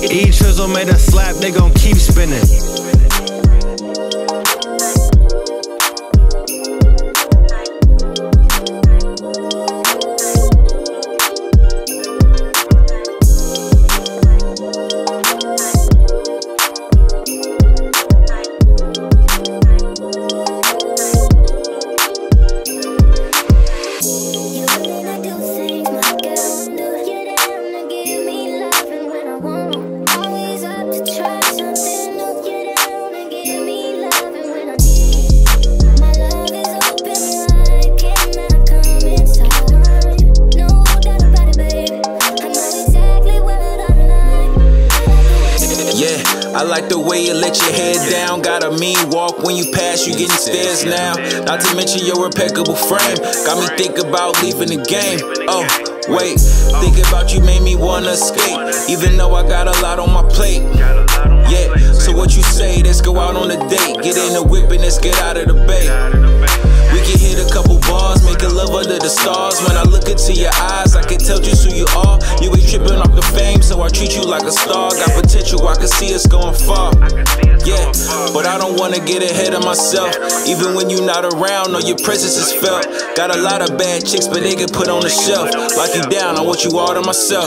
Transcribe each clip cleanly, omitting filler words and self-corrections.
Each chisel made a slap, they gon' keep spinning. I like the way you let your head down. Got a mean walk when you pass, you getting stares now. Not to mention your impeccable frame. Got me think about leaving the game. Oh, wait, think about you made me wanna escape. Even though I got a lot on my plate. Yeah, so what you say, let's go out on a date. Get in the whip and let's get out of the bay. We can hit a couple bars, make love under the stars. When I look into your eyes, I can tell just who you are. You ain't tripping off the fame, so I treat you like a star. Got potential, I can see us going far. Yeah, but I don't wanna get ahead of myself. Even when you're not around, or your presence is felt. Got a lot of bad chicks, but they get put on the shelf. Lock you down, I want you all to myself.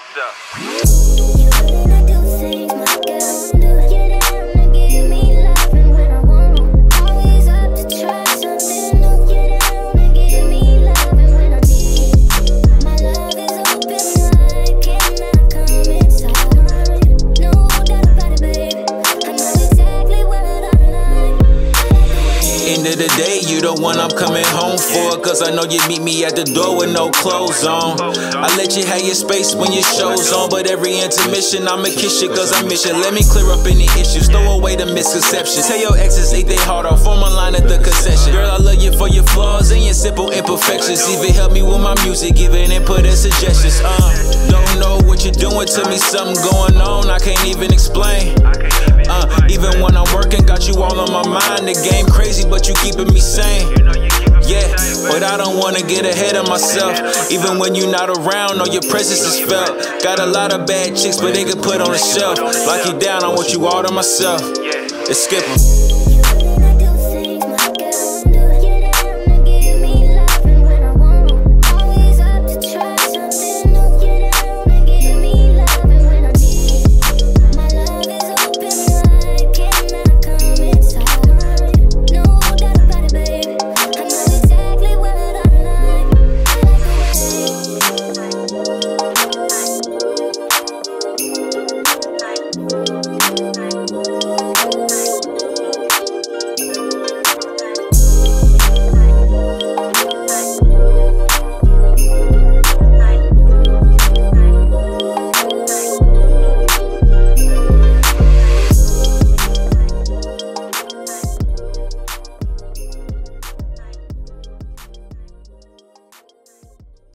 End of the day, you the one I'm coming home for. Cause I know you meet me at the door with no clothes on. I let you have your space when your show's on, but every intermission I'ma kiss you cause I miss you. Let me clear up any issues, throw away the misconceptions. Tell your exes eat they heart off, form a line at the concession. Girl, I love you for your flaws and your simple imperfections. Even help me with my music, giving input and suggestions. Don't know what you're doing to me, something going on I can't even explain. Even when I'm working, got you all on my mind. The game crazy, but you keeping me sane. Yeah, but I don't wanna get ahead of myself. Even when you're not around, or your presence is felt. Got a lot of bad chicks, but they get put on the shelf. Lock you down, I want you all to myself. Let's skip 'em.